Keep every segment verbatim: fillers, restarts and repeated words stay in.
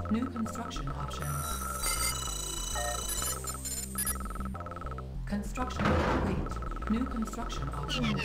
New construction options. Construction complete. New construction options.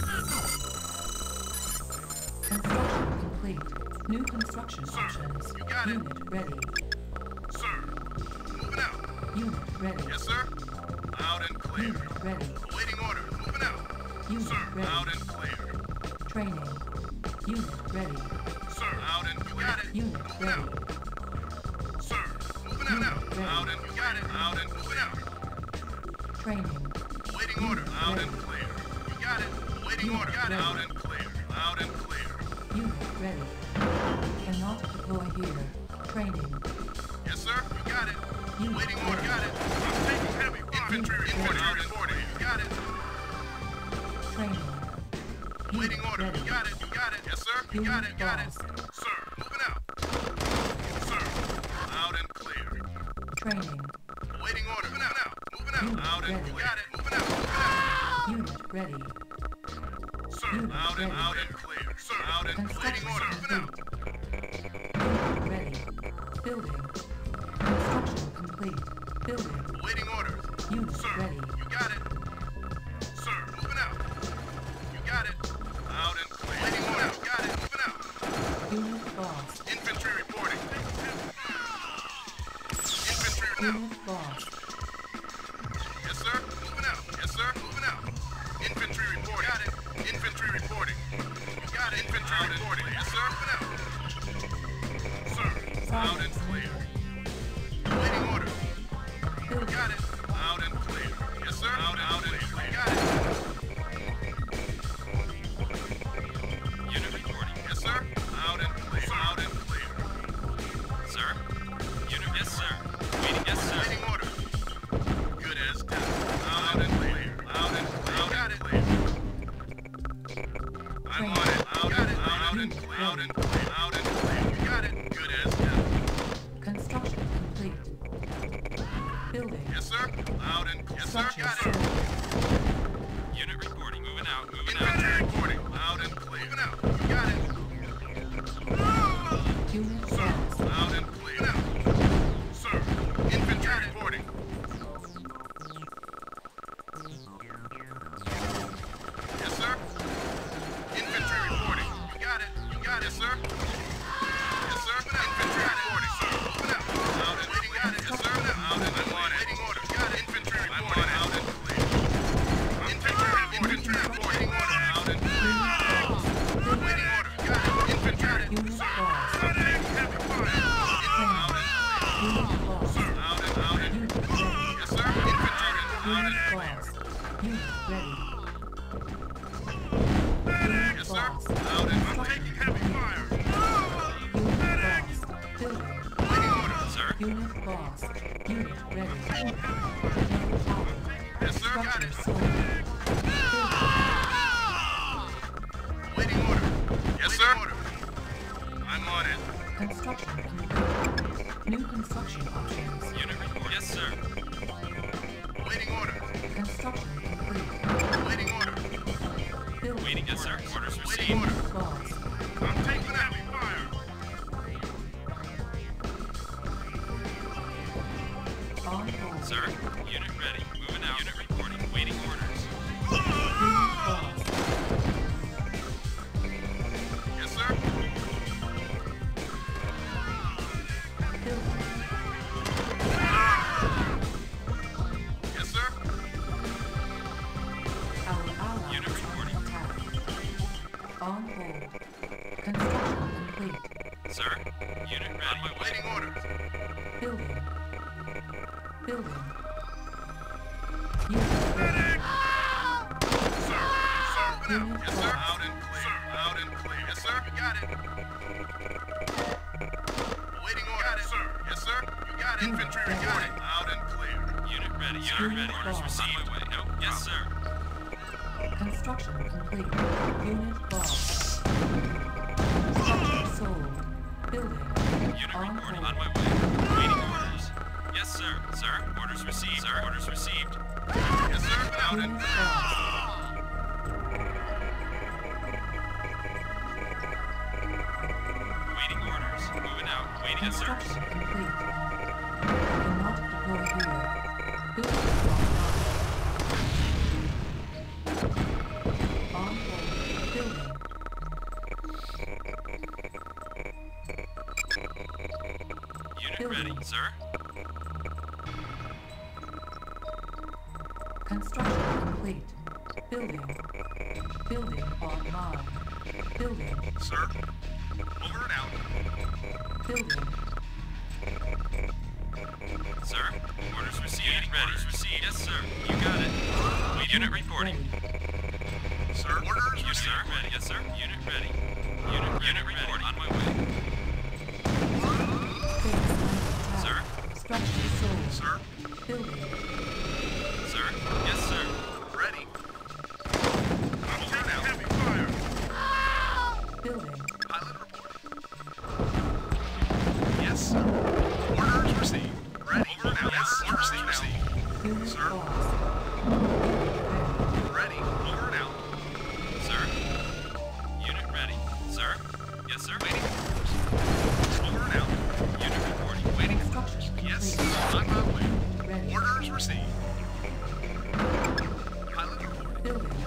Construction complete. New construction Sir, options. you got it. Unit ready. Sir, moving out. Unit ready. Yes, sir. Loud and clear. Unit ready. Awaiting orders. Moving out. Unit Sir, ready. loud and clear. Training. Unit ready. Sir, loud and you got it. Unit Moving ready. out. Sir, moving out now. Ready. Loud and you got it. Loud and moving out. Training. Awaiting order. Loud and clear. You got it. Awaiting Unit order. Got it. ready. Loud and clear. Loud and clear. Unit ready. Cannot deploy here. Training. Yes, sir. You got it. Unit Waiting order. ready. Got it. I'm taking heavy fire. Infantry reporting. Loud and clear. You got it. Training. Waiting Unit order. ready. You got it. You got it. Yes, sir. You got it. Got it. Sir, moving out. Sir, loud and clear. Training. Waiting order. Moving out. Moving out. Unit Loud and ready. clear. Got it. Moving out. Moving out. Unit ready. Sir, Unit loud and ready. loud and clear. Sir, loud and waiting Construction order. Moving out. complete. Unit ready. Building. Construction complete. Building. Waiting orders. Unit Sir, ready. you got it. Sir, moving out. You got it. Loud and clear. Waiting order. Got it. Moving out. Unit lost. Infantry reporting. Infantry now. Unit lost. Yes, sir. Moving out. Yes, sir. Moving out. Infantry reporting. Got it. Infantry reporting. You got it. Infantry reporting. Yes, sir. Moving out. Sir, loud and clear. Waiting order. Building. Got it. Loud and clear. Yes, sir. Loud, loud and clear. Got it. Unit reporting. Yes, sir. Loud and clear. Loud and clear. Sir. Unit. Yes, sir. Waiting. Yes, sir. Waiting order. Good as done. Loud and clear. Loud and clear. Got it. I'm on it. Loud and loud and clear. Loud and clear. Loud and clear. You got it. Good as done. Construction complete. Building. Yes, sir. Loud and yes, sir. Structure Got sold. it. Unit reporting. Moving out. Moving out. Infantry reporting. Loud and clear. Moving out. You got it. Unit Sir. lost. Loud and clear. Now. Sir. Infantry reporting. Yes, sir. Infantry reporting. You got it. You got it. Yes, sir. Yes, sir. Infantry reporting. Sir. Moving out. Loud and waiting. Got it. Yes, sir. Loud and I'm on it. Waiting order. Got it. Infantry reporting. I'm on it. Loud and clear. Infantry infantry reporting. Order. Loud and clear. Waiting order. Got it. Infantry. Unit Sir. lost. Heavy fire. Loud and clear. Unit lost. Sir. Loud and loud and Unit ready. yes, sir. Infantry. Loud and Unit clear. lost. Unit ready. Yes, Unit sir. lost. Loud and I'm taking heavy fire. Unit lost. Building. Waiting order. Sir. Unit lost. Unit ready. Another tower. Yes, sir. Got Structure it. sold. Building. Waiting order. Yes, sir. I'm on it. Construction complete. New construction options. Unit report. Yes, sir. Waiting order. Construction complete. Waiting order. Building. Waiting, yes, sir. Orders Unit received. lost. I'm taking heavy fire. On hold. Sir. Unit ready. Moving out. Unit reporting. Waiting orders. Unit lost. Yes, sir. Building. Yes, sir. Our allies Unit are reporting. under attack. On hold. Construction complete. Sir. Unit ready. On my waiting orders. Building. Building. Unit ready. Sir. Sir. Moving out. Unit Yes, sir. lost. Loud and clear. Loud and clear. Yes, sir. You got it. Waiting order. Got it, sir. Yes, sir. You got it. Infantry reporting. Loud and clear. Unit ready. Unit Unit ready. Orders lost. received. On my way. No. Yes, sir. Construction complete. Unit lost. Structure sold. Building. Unit On reporting. hold. On my way. Waiting orders. Yes, sir. Sir. Orders received. Sir. Orders received. Yes, sir. Loud and Unit clear. lost. Waiting orders. Moving out. Waiting. Yes, sir. Construction complete. Cannot deploy here. Building online. On hold. Building. Unit Building. ready, sir. Construction complete. Building. Building online. Building. Sir? Over and out. Building. Sir, orders received. Unit ready. Orders received. Yes, sir. You got it. Wait, unit reporting. Ready. Sir, orders Yes, sir. received. Ready. Yes, sir. Unit ready. Unit ready. Unit reporting. On my way. Base under attack. Sir? Structure sold. Sir, Building. Sir? Yes, sir. ready. I'm taking heavy fire. Building. Pilot reporting. Yes, sir. Orders received. Ready. Over and out. Yes, orders received. Unit Sir? lost. Ready. Over and out. Sir? Unit ready. Sir? Yes, sir. Waiting orders. Over and out. Unit reporting. Waiting Construction orders. Yes, complete. on my way. Ready. Orders received. Pilot reporting. Building.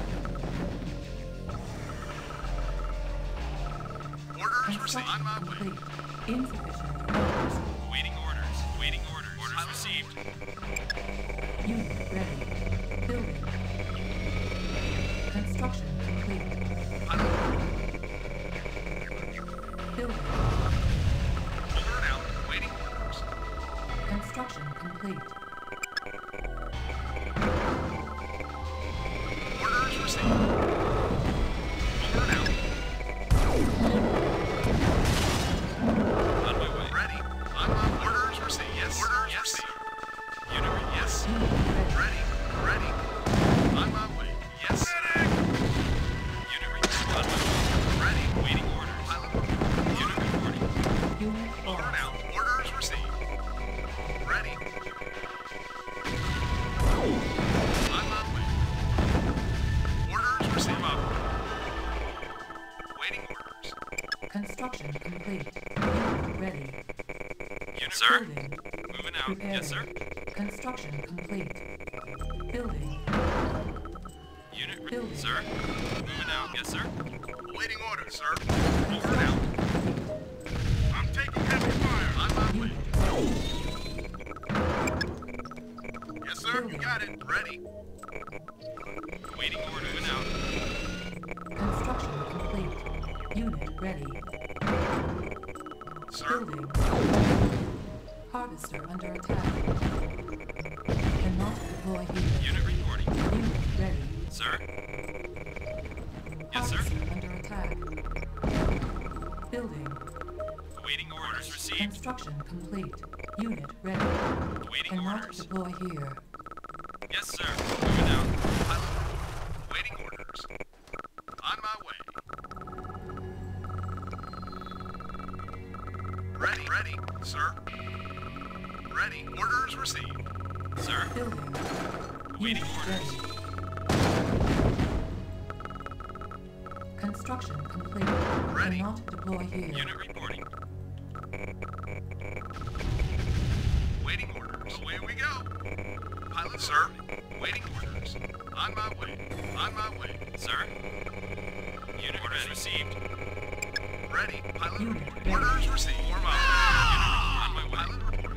Orders received. Construction On my way. complete. Insufficient funds. Waiting orders. Waiting orders. Orders received. Unit ready. Building. Construction complete. Pilot Building. over and out. Waiting orders. Construction complete. Orders received. Over and out. On my way. Ready. On my orders received. Yes. Orders Yes. received. Unit ready. Yes. Unit ready. Ready. Ready. On my way. Yes. Unit reporting. On my way. Ready. Waiting orders. Pilot Unit reporting. Unit over and lost. out. Orders received. Ready. On my way. Orders received. Up. Waiting orders. Construction complete. Unit ready. Unit, sir? Building. Moving out. Yes, sir. Construction complete. Building. Unit ready. Building. Sir? Moving out. Yes, sir. Waiting orders, sir. Over and out. I'm taking heavy fire. On my way. Unit Yes, sir. You got it. Ready. Waiting orders. Moving out. Construction complete. Unit ready. Sir. Building. Harvester under attack. Cannot deploy here. Unit reporting. Unit ready. Sir? Yes, sir. Harvester under attack. Building. Waiting orders received. Construction complete. Unit ready. Waiting Cannot orders. deploy here. Yes, sir. Moving out. Pilot. Waiting orders. On my way. Ready. Ready, sir. Ready. Orders received. Sir? Building. Waiting Unit orders. ready. Construction complete. Ready. Cannot deploy here. Unit reporting. Waiting orders. Away we go. Pilot, sir. Waiting orders. On my way. On my way. Sir? Unit orders received. Ready. Pilot. Unit report. ready. Orders received. Form up. On my way. Pilot report.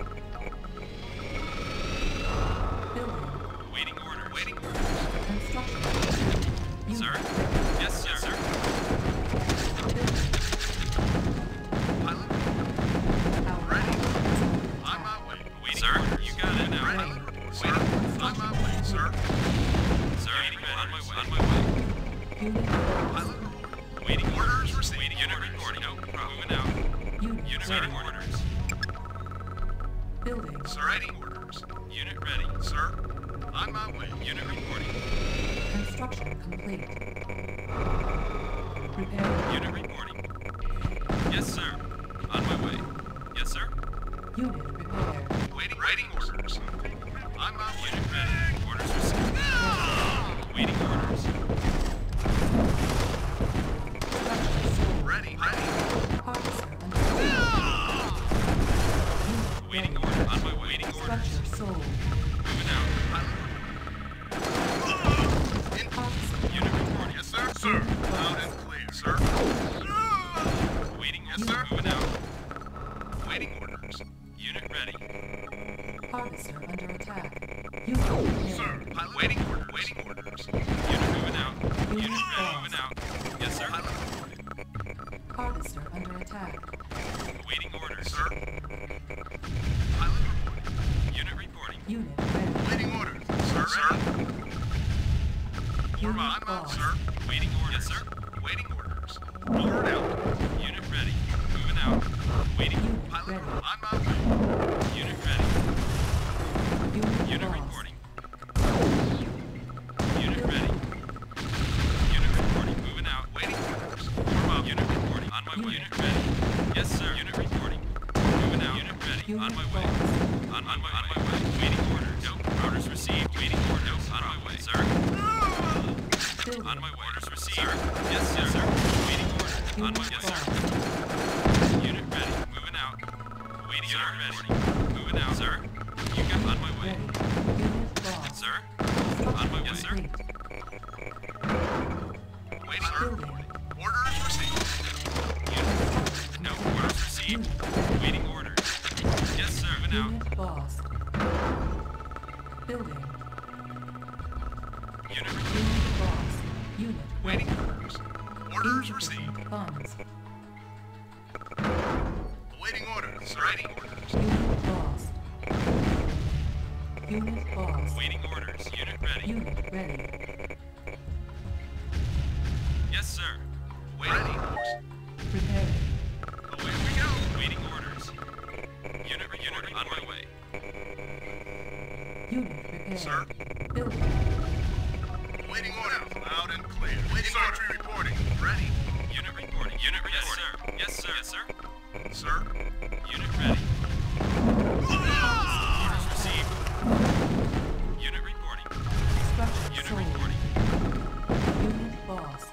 Building. Waiting orders. Waiting orders. Construction complete. Unit Sir? Yes, sir. Yes, sir. Building. Pilot. Our Ready. harvester On under my way. Waiting sir? Orders. You got it now. Ready. Sir. On my way, sir. Sir? On my way. On my way. attack. Unit lost. Pilot report. Waiting Orders orders. received. Waiting unit reporting. No problem. Moving out. Unit Unit ready. ready. Orders. Building. Sir. Ready orders. Unit ready. Sir. On my way. Unit reporting. Construction complete. Repair. Unit reporting. Yes, sir. On my way. Yes, sir. Unit repair. Waiting. Waiting orders. On my way. Unit ready. Orders received. Waiting orders. Structure sold. Ready. Ready. Harvester under attack. sir. Loud and clear, sir. Waiting. Yes, Yes, sir. sir. Moving out. Waiting orders. Unit ready. Harvester under attack. Unit prepared. Sir, pilot. Waiting orders. Waiting orders. Unit moving out. Unit Unit ready. lost. Moving out. Yes, sir. Pilot. Harvester under attack. Waiting orders. Sir. Pilot reporting. Unit reporting. Unit ready. Waiting orders. Sir, sir. Warm Unit up, I'm out, lost. sir. Waiting orders. Yes, sir. Waiting orders. Over and out. Unit ready. Moving out. Waiting. Unit Pilot, ready. on my way. Unit ready. Unit Unit lost. reporting. Unit ready. Unit reporting. Moving out. Waiting orders. Warm up. Unit reporting. On my way. Unit Unit ready. Yes, sir. Unit reporting. Moving out. Unit ready. Unit On my way. lost. On, on my on my way. Waiting orders. No. Orders received. Waiting orders. On my way, sir. Building. On my way. Orders received. Sir. Yes, yes, sir. Waiting orders. On my Unit yes, sir. lost. Unit ready. Moving out. Waiting sir. Unit ready. Moving out, sir. You got on my way. Ready. Unit lost. Sir. Construction On my way, sir. complete. Waiting order. Building. Orders received. Unit. No orders received. Waiting orders. Yes, sir. Moving out. Unit lost. Building. Unit. Unit lost. Unit Waiting ready. orders. Orders received. Insufficient funds. Awaiting orders. Sir. Waiting orders. Unit lost. Unit lost. Waiting orders. Unit ready. Unit ready. Yes, sir. Waiting orders. Preparing. Away we go. Waiting orders. Unit. Unit on my way. Unit prepared. Sir. Building. Waiting orders. Loud and clear. Waiting sentry reporting. Ready. Unit reporting. Unit reporting. Yes, sir. Yes, sir. Yes, sir. Sir. Unit ready. Orders received. Unit reporting. Structure Unit sold. reporting. Unit lost.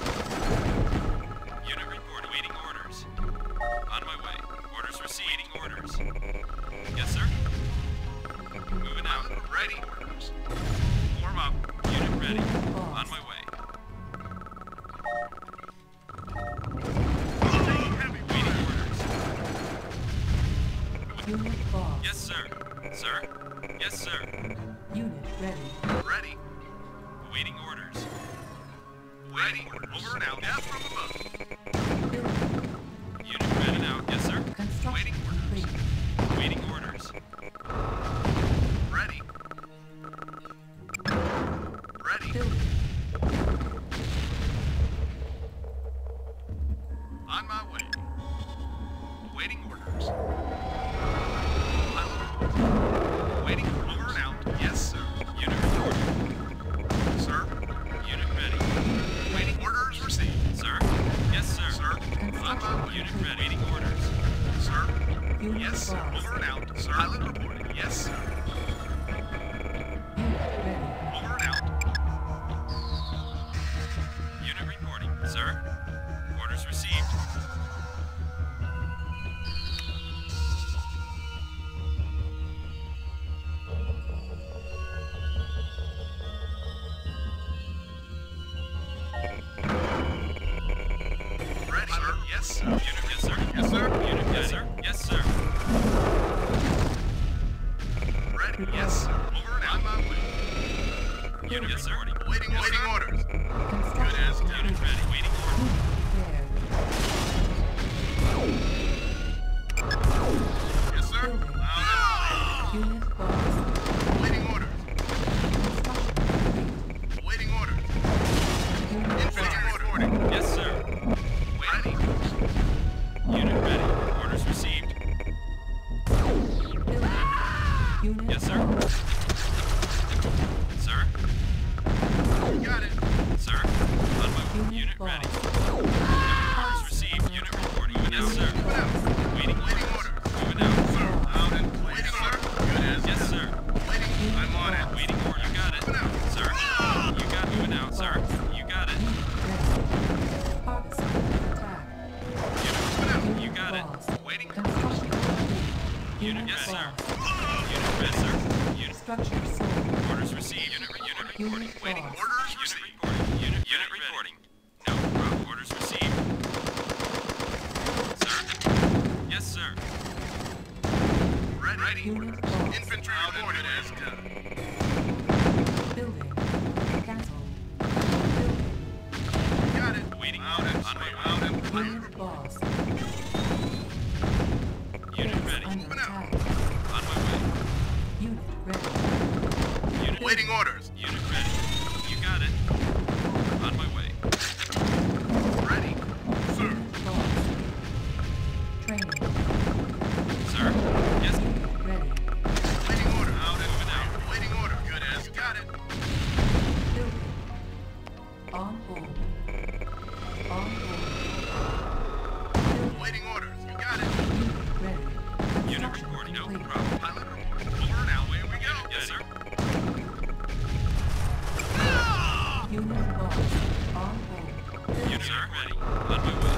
Unit report. Waiting orders. On my way. Orders received. Waiting orders. Yes, sir. Moving out. Ready orders. Warm up. Unit ready. Unit lost. On my way. Heavy Waiting orders. Unit lost. Yes, sir. Sir? Yes, sir. Unit ready. Ready. Waiting orders. Waiting orders. Over and out. Death from above. Building. Unit ready now. Yes, sir. Construction Waiting orders. complete. Waiting orders. Ready. Ready. Building. On my way. Waiting orders. Waiting over and out. Yes, sir. Unit reporting. Sir. Unit ready. Waiting orders received. Sir? Yes, sir. Sir. On my way. Unit ready. Waiting orders. Sir. Unit Yes, sir. lost. Over and out. Sir. Pilot reporting. Yes, sir. Unit ready. Over and out. Unit reporting. Sir? Orders received. Ready, sir. Yes, sir. Unit, yes, sir. Yes, sir. Unit, yes, sir. Yes, sir. Ready. Yes, sir. Over and out. On my way. Unit, yes, sir. Waiting, waiting orders. Construction as Unit complete. ready. Waiting order. Unit prepared. Yes, sir. Building. Loud Unit lost. and waiting orders. Construction complete. Waiting orders. Unit Infantry lost. reporting. Yes, sir. Ready. Unit ready. Orders received. Building. Unit Yes, sir. lost. Sir? Got it. Sir? On my way. Unit Unit ready. lost. Orders received. Unit reporting. Yes, sir. Waiting Waiting orders. orders. Moving out. Sir. Loud and clear. Waiting, sir. Good as. Yes, sir. Waiting. I'm on it. Waiting order. You got it. Sir? You got moving out, sir. You got it. Ready. Harvest under attack. Unit, you got it. Lost. Waiting. Construction complete. Unit, Unit yes, sir. lost. Unit ready, sir. Unit Structure sold. orders received. Unit, unit reporting. Unit Waiting lost. orders Unit received. reporting. Unit, unit reporting. Ready? Unit lost. Infantry reporting. As Building. Castle. Building. got it. Waiting Out orders. and On my out way. and Unit lost. Unit Base ready. under attack. On my way. Unit ready. Unit waiting orders. Unit ready. You got it. On my way. Ready. Sir. Unit lost. Training. Sir. Yes. Unit ready. Waiting order. Out and moving out. Waiting order. Good as. Got it. Building. On hold. On hold. Building. Waiting orders. You got it. Unit ready. Unit Construction reporting. No complete. problem. Pilot report. Over and out. Away we go. Yes, sir. Unit lost. On hold. Building. Unit ready. On my way.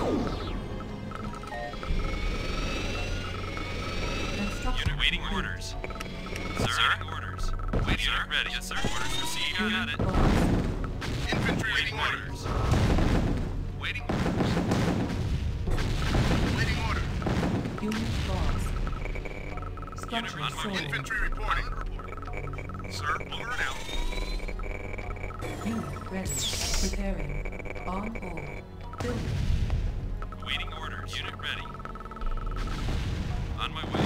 Construction Unit waiting complete. orders. Sir. Waiting orders. Waiting sir. Ready. Yes, sir. Orders received. You got it. Lost. Infantry Waiting reporting. orders. Waiting orders. Waiting orders. Unit lost. Unit Structure on my way. sold. Infantry reporting. Sir, over and out. Unit ready. Preparing. On hold. Building. Waiting orders. Unit ready. On my way.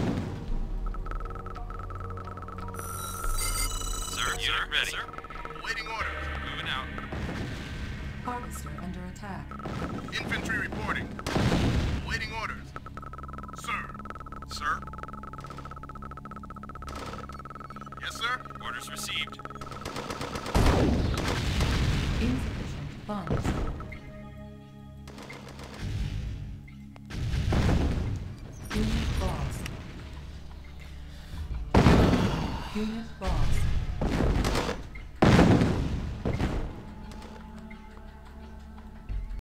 Sir. Unit ready. Sir. Waiting orders. Moving out. Harvester under attack. Infantry reporting. Waiting orders. Sir. Sir. Yes, sir. Orders received. Insufficient funds. Unit lost. Unit lost.